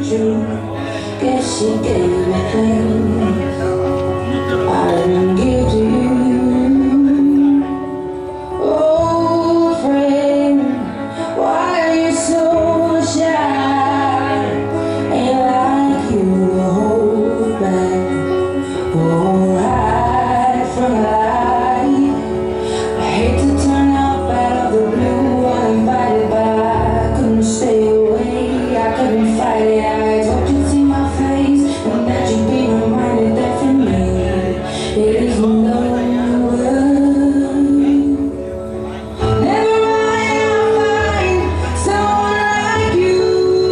true. Guess she gave me things I didn't give to you. Oh friend, why are you so shy? Ain't like you to hold back or hide from life. I hate to turn up out of the blue uninvited, but I couldn't stay away. I couldn't fight it. I hoped you'd see my face and that you'd be reminded that for me it is no good. Never mind, I'll find someone like you.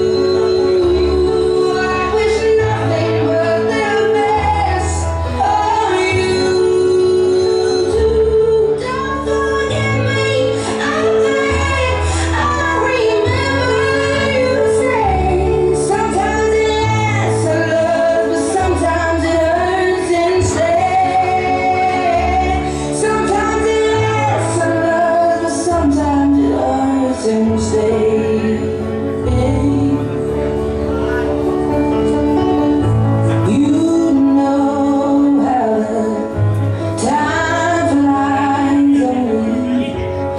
I wish nothing but the best for you too. Don't forget me. I remember you say sometimes it lasts a love, but sometimes it hurts instead. Sometimes it lasts a love, but sometimes it hurts instead. You know how the time flies away.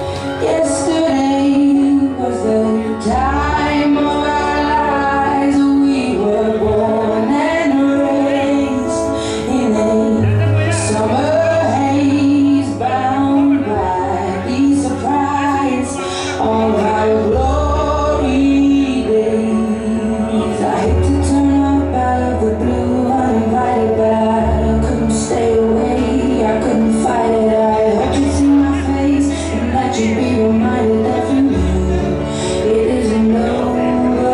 Yesterday was the time of our lives. We were born and raised in a summer haze, bound by the surprise of our glory days. I hate to turn up out of the blue uninvited, but I couldn't stay away. I couldn't fight it. I hoped you'd see my face and that you'd be reminded that for me it isn't over.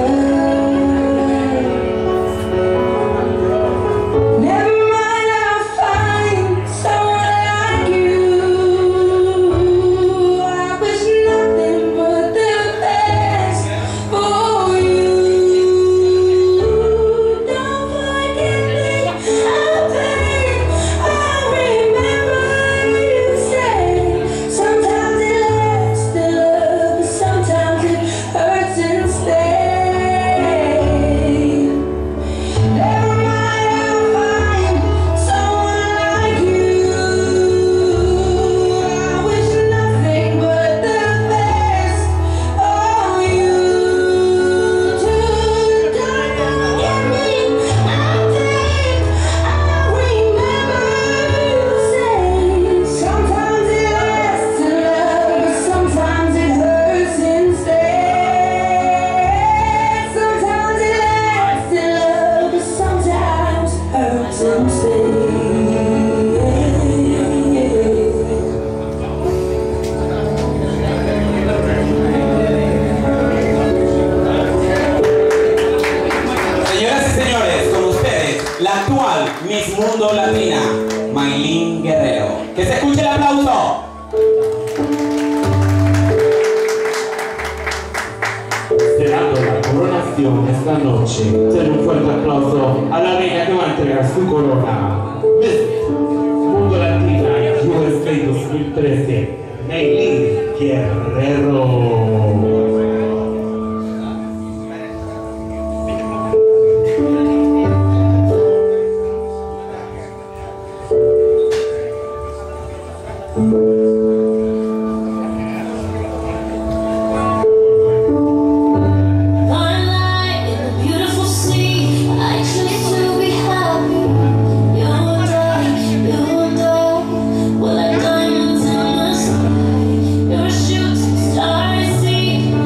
Never mind, I'll find someone like you. I wish nothing but the best for you. Don't forget me, I beg. I remember you say sometimes it lasts a love, but sometimes it hurts instead. Never mind, I'll find someone like you. I wish nothing but the best for you too. Don't forget me, I beg. I remember you say sometimes it lasts a love, but sometimes it hurts instead. Sometimes it lasts a love, but sometimes hurts instead. Señoras y señores, con ustedes, la actual Miss Mundo Latina, Mayline Guerrero. ¡Que se escuche el aplauso! Esperando la coronación esta noche, ten un fuerte aplauso a la reina que va a entregar su corona. Miss Mundo Latina USA 2013, Mayline Guerrero. One night in the beautiful sea, I choose to be happy. You know, we're like diamonds in the sky. You're a shooting star I see.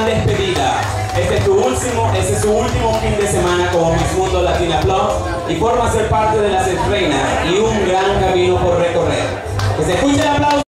gran despedida. Este es su último fin de semana como Miss Mundo Latina Plus y forma ser parte de las reinas y un gran camino por recorrer. Que se escuche el aplauso.